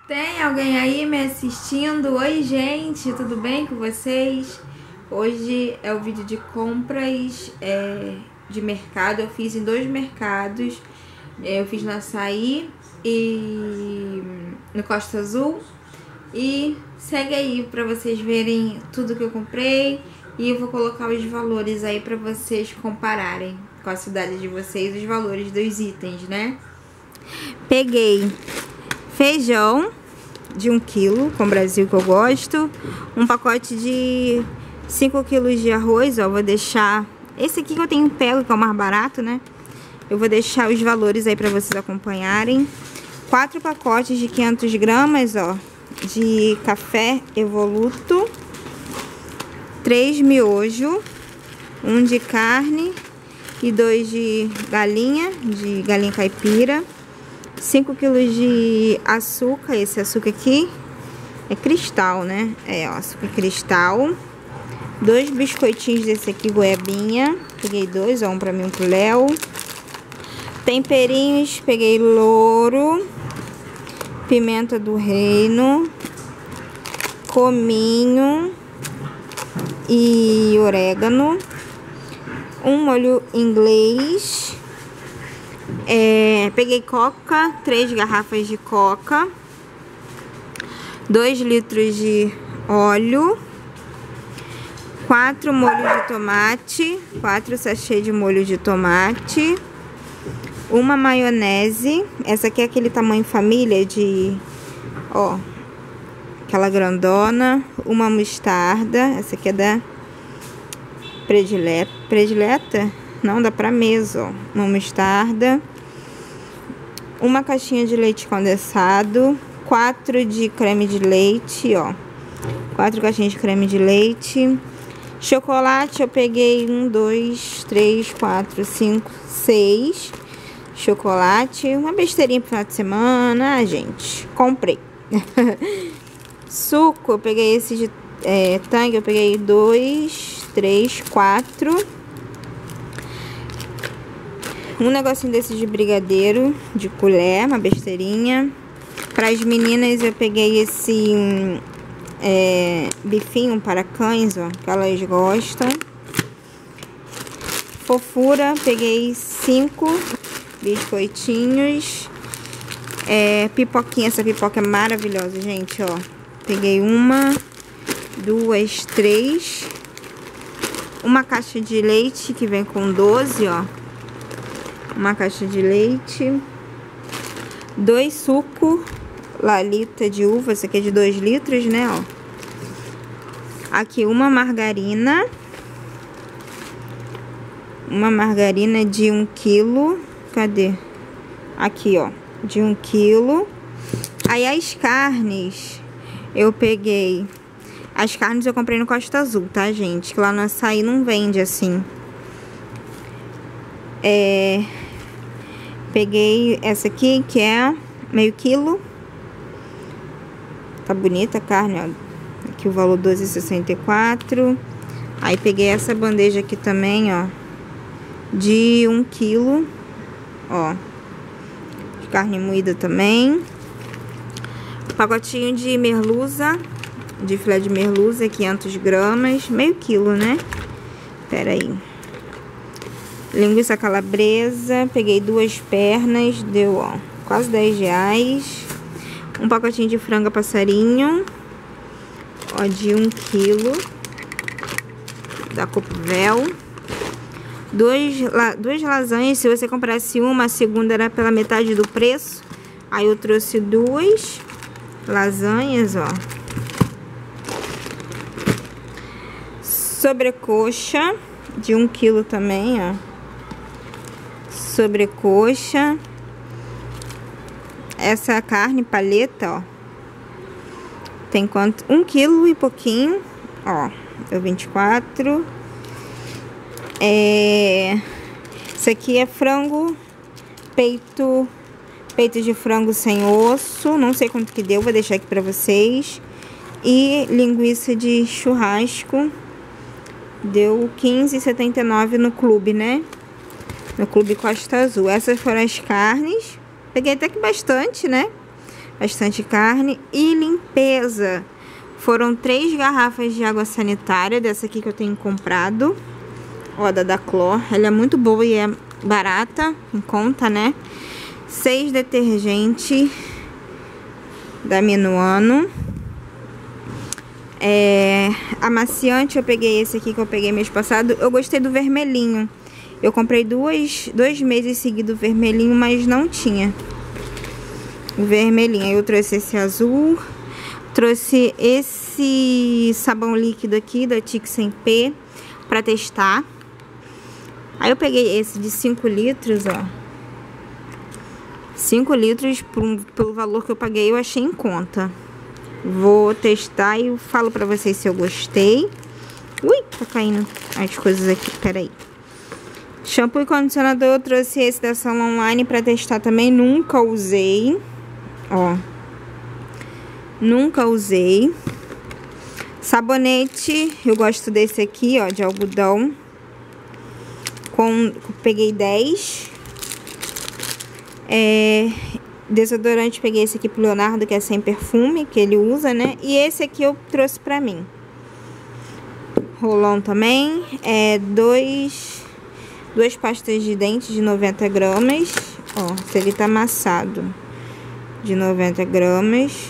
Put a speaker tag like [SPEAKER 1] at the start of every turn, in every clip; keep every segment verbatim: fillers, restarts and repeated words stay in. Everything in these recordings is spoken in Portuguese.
[SPEAKER 1] Tem alguém aí me assistindo? Oi, gente, tudo bem com vocês? Hoje é o vídeo de compras é, de mercado. Eu fiz em dois mercados. Eu fiz no Açaí e no Costa Azul. E segue aí pra vocês verem tudo que eu comprei. E eu vou colocar os valores aí pra vocês compararem com a cidade de vocês, os valores dos itens, né? Peguei feijão de um quilo, com Brasil que eu gosto. Um pacote de cinco quilos de arroz, ó. Vou deixar... Esse aqui que eu tenho pego, que é o mais barato, né? Eu vou deixar os valores aí pra vocês acompanharem. Quatro pacotes de quinhentas gramas, ó, de café Evoluto. Três miojo. Um de carne e dois de galinha, de galinha caipira. cinco quilos de açúcar, esse açúcar aqui é cristal, né? É, ó, açúcar cristal. Dois biscoitinhos desse aqui, goiabinha. Peguei dois, ó, um pra mim e um pro Léo. Temperinhos, peguei louro, pimenta do reino, cominho e orégano. Um molho inglês. É, peguei coca, três garrafas de coca, dois litros de óleo, quatro molhos de tomate, quatro sachês de molho de tomate, uma maionese, essa aqui é aquele tamanho família de, ó, aquela grandona, uma mostarda, essa aqui é da predileta, predileta? Não, dá pra mesa, ó, uma mostarda. Uma caixinha de leite condensado, quatro de creme de leite, ó, quatro caixinhas de creme de leite. Chocolate eu peguei um, dois, três, quatro, cinco, seis chocolate, uma besteirinha pro final de semana, ah, gente, comprei. Suco eu peguei esse de é, Tang, eu peguei dois, três, quatro. Um negocinho desse de brigadeiro, de colher, uma besteirinha. Para as meninas eu peguei esse é, bifinho para cães, ó, que elas gostam. Fofura, peguei cinco biscoitinhos. É, pipoquinha, essa pipoca é maravilhosa, gente, ó. Peguei uma, duas, três. Uma caixa de leite que vem com doze, ó. Uma caixa de leite, dois suco Lalita de uva, esse aqui é de dois litros, né, ó. Aqui uma margarina, uma margarina de um quilo, cadê? Aqui, ó, de um quilo. Aí as carnes, eu peguei, as carnes eu comprei no Costa Azul, tá, gente? Que lá no Açaí não vende assim. É... Peguei essa aqui, que é meio quilo. Tá bonita a carne, ó. Aqui o valor doze reais e sessenta e quatro centavos. Aí peguei essa bandeja aqui também, ó, de um quilo. Ó, de carne moída também. Pacotinho de merluza, de filé de merluza, quinhentas gramas. Meio quilo, né? Pera aí. Linguiça calabresa, peguei duas pernas, deu, ó, quase dez reais. Um pacotinho de franga passarinho, ó, de um quilo, da Copovel. Dois, la, duas lasanhas, se você comprasse uma, a segunda era pela metade do preço. Aí eu trouxe duas lasanhas, ó. Sobrecoxa, de um quilo também, ó. Sobrecoxa. Essa carne paleta, ó, tem quanto? Um quilo e pouquinho, ó, deu vinte e quatro. É... Isso aqui é frango, peito, peito de frango sem osso, não sei quanto que deu, vou deixar aqui pra vocês. E linguiça de churrasco, deu quinze reais e setenta e nove centavos no clube, né? No Clube Costa Azul. Essas foram as carnes. Peguei até que bastante, né? bastante carne. E limpeza. Foram três garrafas de água sanitária, dessa aqui que eu tenho comprado. Ó, da Daclor. Ela é muito boa e é barata, em conta, né? Seis detergentes da Minuano. É, amaciante, eu peguei esse aqui que eu peguei mês passado. Eu gostei do vermelhinho. Eu comprei duas, dois meses seguidos vermelhinho, mas não tinha o vermelhinho. Aí eu trouxe esse azul. Trouxe esse sabão líquido aqui da Tixem P pra testar. Aí eu peguei esse de cinco litros, ó. cinco litros por, pelo valor que eu paguei, eu achei em conta. Vou testar e falo pra vocês se eu gostei. Ui, tá caindo as coisas aqui, peraí. Shampoo e condicionador, eu trouxe esse da Salon Online pra testar também. Nunca usei. Ó. Nunca usei. Sabonete, eu gosto desse aqui, ó, de algodão. Com, peguei dez. É, desodorante, peguei esse aqui pro Leonardo, que é sem perfume, que ele usa, né? E esse aqui eu trouxe pra mim. Rolon também. É, dois, duas pastas de dente de noventa gramas. Ó, se ele tá amassado. De noventa gramas.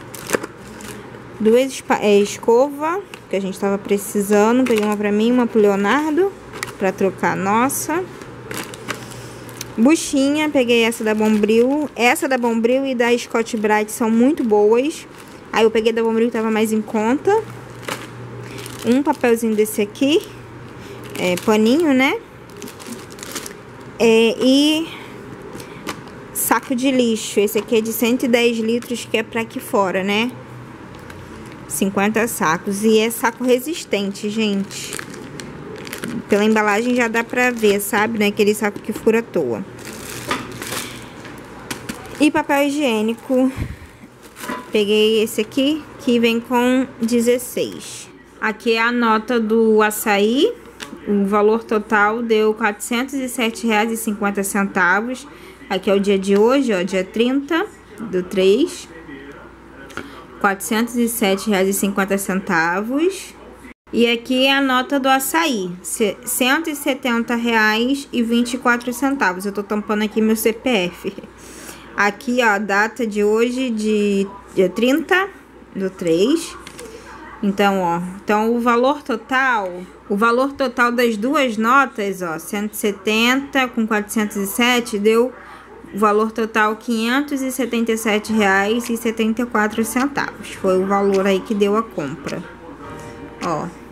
[SPEAKER 1] Duas é, escova, que a gente tava precisando. Peguei uma pra mim, uma pro Leonardo, pra trocar a nossa. Buchinha, peguei essa da Bombril. Essa da Bombril e da Scott Brite são muito boas. Aí eu peguei da Bombril que tava mais em conta. Um papelzinho desse aqui. É, paninho, né? É, e saco de lixo. Esse aqui é de cento e dez litros, que é pra aqui fora, né? cinquenta sacos. E é saco resistente, gente. Pela embalagem já dá pra ver, sabe? Não é aquele saco que fura à toa. E papel higiênico. Peguei esse aqui, que vem com dezesseis. Aqui é a nota do açaí. O valor total deu quatrocentos e sete reais e cinquenta centavos. Aqui é o dia de hoje, ó, dia trinta do três. quatrocentos e sete reais e cinquenta centavos. E aqui é a nota do açaí, cento e setenta reais e vinte e quatro centavos. Eu tô tampando aqui meu C P F. Aqui, ó, a data de hoje, de dia trinta do três. Então, ó, então o valor total, o valor total das duas notas, ó, cento e setenta com quatrocentos e sete, deu o valor total quinhentos e setenta e sete reais e setenta e quatro centavos. Foi o valor aí que deu a compra. Ó.